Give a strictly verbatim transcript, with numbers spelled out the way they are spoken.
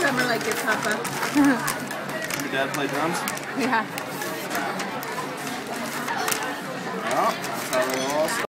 drummer like your papa. Your dad play drums? Yeah. Well, that's how they all start.